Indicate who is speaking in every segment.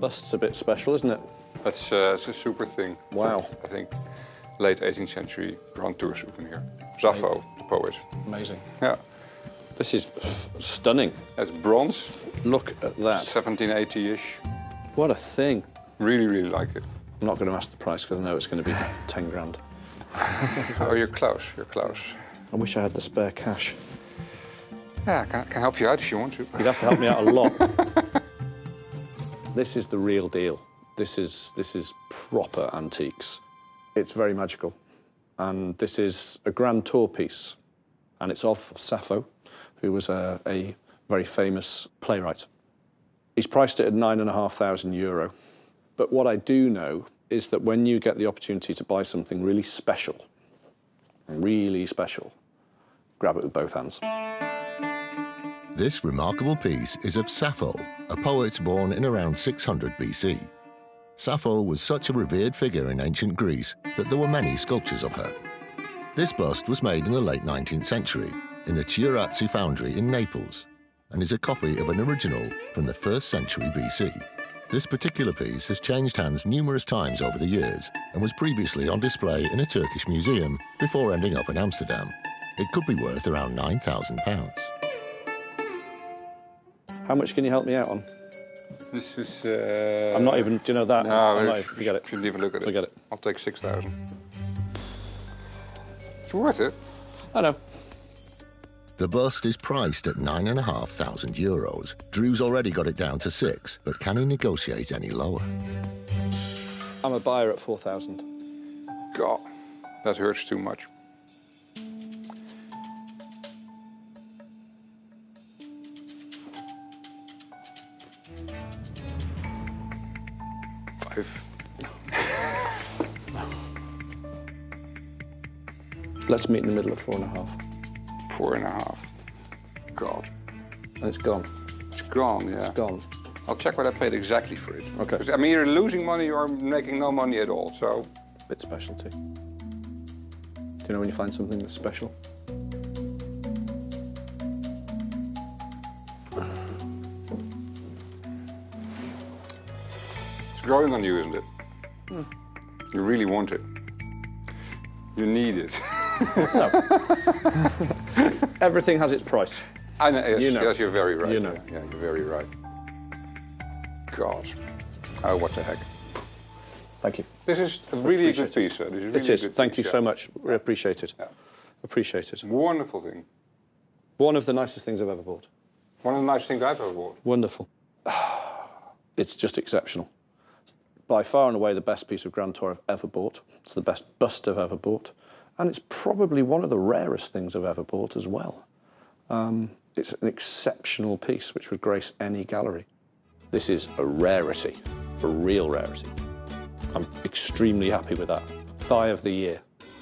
Speaker 1: bust's a bit special, isn't it?
Speaker 2: That's it's a super thing.
Speaker 1: Wow.
Speaker 2: I think late 18th century Grand Tour souvenir. Sappho, the poet.
Speaker 1: Amazing.
Speaker 2: Yeah.
Speaker 1: This is stunning.
Speaker 2: That's bronze.
Speaker 1: Look at that.
Speaker 2: 1780-ish.
Speaker 1: What a thing.
Speaker 2: Really, really like it.
Speaker 1: I'm not going to ask the price because I know it's going to be 10 grand.
Speaker 2: Oh, you're close, you're close.
Speaker 1: I wish I had the spare cash.
Speaker 2: Yeah, I can help you out if you want to.
Speaker 1: You'd have to help me out a lot. This is the real deal. This is proper antiques. It's very magical. And this is a Grand Tour piece. And it's of Sappho, who was a very famous playwright. He's priced it at €9,500. But what I do know is that when you get the opportunity to buy something really special, grab it with both hands.
Speaker 3: This remarkable piece is of Sappho, a poet born in around 600 BC. Sappho was such a revered figure in ancient Greece that there were many sculptures of her. This bust was made in the late 19th century in the Chiarazzi foundry in Naples and is a copy of an original from the 1st century BC. This particular piece has changed hands numerous times over the years and was previously on display in a Turkish museum before ending up in Amsterdam. It could be worth around £9,000.
Speaker 1: How much can you help me out on?
Speaker 2: This is...
Speaker 1: I'm not even, do you know that?
Speaker 2: No,
Speaker 1: forget it.
Speaker 2: Should leave a look at it.
Speaker 1: Forget it.
Speaker 2: I'll take 6,000. It's worth it.
Speaker 1: I know.
Speaker 3: The bust is priced at €9,500. Drew's already got it down to 6, but can he negotiate any lower?
Speaker 1: I'm a buyer at 4,000.
Speaker 2: God, that hurts too much.
Speaker 1: Let's meet in the middle of 4.5.
Speaker 2: 4.5. God.
Speaker 1: And it's gone.
Speaker 2: It's gone, yeah.
Speaker 1: It's gone.
Speaker 2: I'll check what I paid exactly for it.
Speaker 1: Okay.
Speaker 2: I mean, you're losing money or making no money at all, so...
Speaker 1: Bit specialty. Do you know when you find something that's special?
Speaker 2: It's growing on you, isn't it? You really want it. You need it.
Speaker 1: No. Everything has its price.
Speaker 2: I know, yes,
Speaker 1: You know.
Speaker 2: yes, you're very right.
Speaker 1: You know.
Speaker 2: Yeah, you're very right. God. Oh, what the heck.
Speaker 1: Thank you.
Speaker 2: This is really a good
Speaker 1: Appreciate
Speaker 2: piece, sir. This is really
Speaker 1: It is.
Speaker 2: a good
Speaker 1: Thank you
Speaker 2: piece,
Speaker 1: so
Speaker 2: yeah.
Speaker 1: much. We appreciate it.
Speaker 2: Yeah.
Speaker 1: Appreciate it.
Speaker 2: Wonderful thing.
Speaker 1: One of the nicest things I've ever bought.
Speaker 2: One of the nicest things I've ever bought.
Speaker 1: Wonderful. It's just exceptional. By far and away the best piece of Grand Tour I've ever bought. It's the best bust I've ever bought. And it's probably one of the rarest things I've ever bought as well. It's an exceptional piece which would grace any gallery. This is a rarity, a real rarity. I'm extremely happy with that. Buy of the year.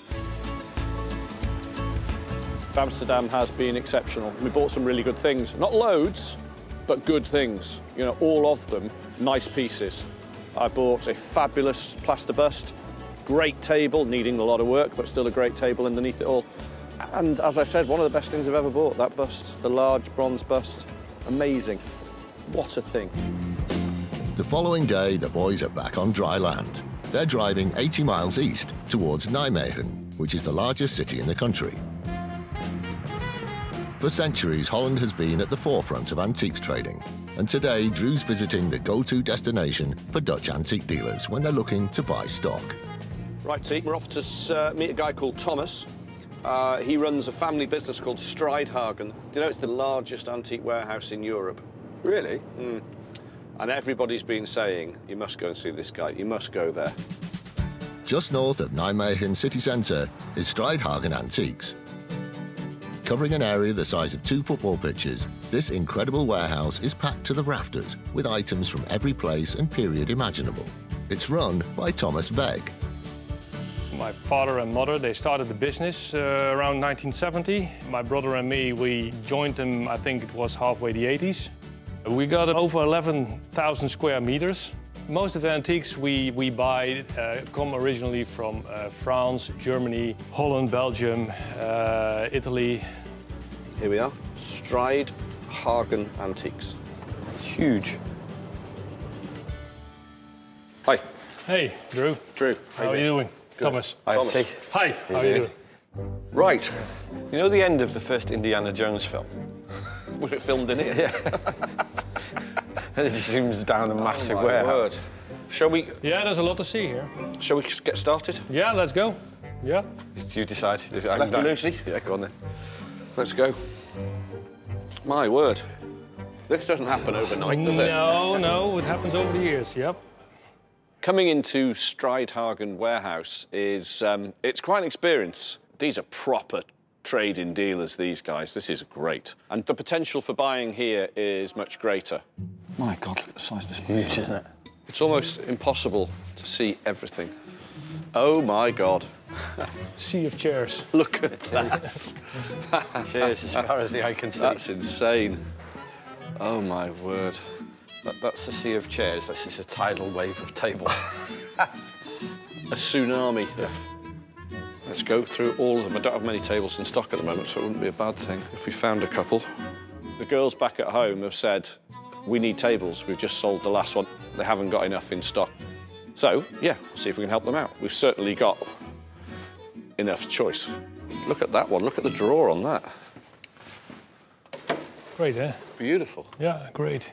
Speaker 1: Amsterdam has been exceptional. We bought some really good things. Not loads, but good things. You know, all of them nice pieces. I bought a fabulous plaster bust, great table, needing a lot of work, but still a great table underneath it all. And as I said, one of the best things I've ever bought, that bust, the large bronze bust. Amazing. What a thing.
Speaker 3: The following day, the boys are back on dry land. They're driving 80 miles east towards Nijmegen, which is the largest city in the country. For centuries, Holland has been at the forefront of antiques trading. And today, Drew's visiting the go-to destination for Dutch antique dealers when they're looking to buy stock.
Speaker 1: Right, team, we're off to meet a guy called Thomas. He runs a family business called Strijdhagen. Do you know it's the largest antique warehouse in Europe?
Speaker 2: Really?
Speaker 1: Mm. And everybody's been saying, you must go and see this guy, you must go there.
Speaker 3: Just north of Nijmegen city centre is Strijdhagen Antiques. Covering an area the size of 2 football pitches, this incredible warehouse is packed to the rafters with items from every place and period imaginable. It's run by Thomas Weg.
Speaker 4: My father and mother, they started the business around 1970. My brother and me, we joined them, I think it was halfway the 80s. We got over 11,000 square meters. Most of the antiques we buy come originally from France, Germany, Holland, Belgium, Italy.
Speaker 1: Here we are, Strijdhagen Antiques. Huge.
Speaker 2: Hi.
Speaker 4: Hey, Drew.
Speaker 2: Drew.
Speaker 4: How are you doing?
Speaker 2: Good.
Speaker 4: Thomas.
Speaker 2: Thomas.
Speaker 4: Hi, how are you doing?
Speaker 2: Right.
Speaker 5: You know the end of the first Indiana Jones film?
Speaker 2: Was it filmed in here?
Speaker 5: Yeah. And it zooms down a massive
Speaker 2: Oh, my
Speaker 5: warehouse.
Speaker 2: word. Shall we
Speaker 4: Yeah, there's a lot to see here.
Speaker 2: get started?
Speaker 4: Yeah, let's go. Yeah.
Speaker 5: You decide.
Speaker 2: Lefty Lucy?
Speaker 5: Yeah, go on then.
Speaker 2: Let's go. My word. This doesn't happen overnight, does it?
Speaker 4: No, it happens over the years, yep.
Speaker 2: Coming into Stridehagen warehouse is, it's quite an experience. These are proper trade-in dealers, these guys. This is great. And the potential for buying here is much greater. My God, look at the size of this place.
Speaker 5: Huge, isn't it?
Speaker 2: It's almost impossible to see everything. Oh, my God.
Speaker 4: Sea of chairs.
Speaker 2: Look at that.
Speaker 5: Cheers, as far as the eye can see.
Speaker 2: That's insane. Oh, my word.
Speaker 5: That's a sea of chairs. This is a tidal wave of tables.
Speaker 2: A tsunami. Yeah. Let's go through all of them. I don't have many tables in stock at the moment, so it wouldn't be a bad thing if we found a couple. The girls back at home have said, we need tables. We've just sold the last one. They haven't got enough in stock. So, yeah, we'll see if we can help them out. We've certainly got enough choice. Look at that one. Look at the drawer on that.
Speaker 4: Great, eh?
Speaker 2: Beautiful.
Speaker 4: Yeah, great.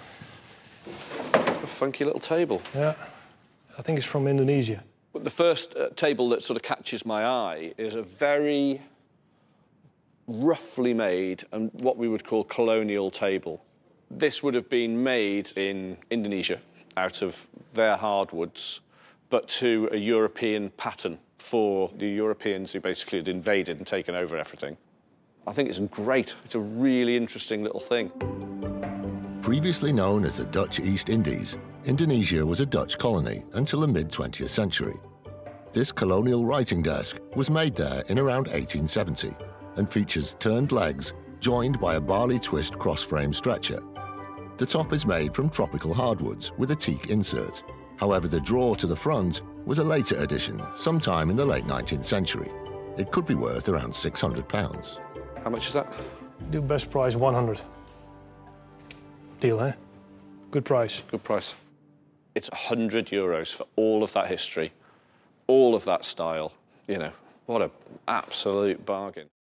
Speaker 2: A funky little table.
Speaker 4: Yeah. I think it's from Indonesia.
Speaker 2: But the first table that sort of catches my eye is a very roughly made and what we would call colonial table. This would have been made in Indonesia out of their hardwoods, but to a European pattern for the Europeans who basically had invaded and taken over everything. I think it's great. It's a really interesting little thing.
Speaker 3: Previously known as the Dutch East Indies, Indonesia was a Dutch colony until the mid-20th century. This colonial writing desk was made there in around 1870 and features turned legs joined by a barley twist cross-frame stretcher. The top is made from tropical hardwoods with a teak insert. However, the drawer to the front was a later addition, sometime in the late 19th century. It could be worth around £600.
Speaker 2: How much is that?
Speaker 4: Do best price 100. Deal, eh? Good price.
Speaker 2: Good price. It's €100 for all of that history, all of that style. You know, what an absolute bargain.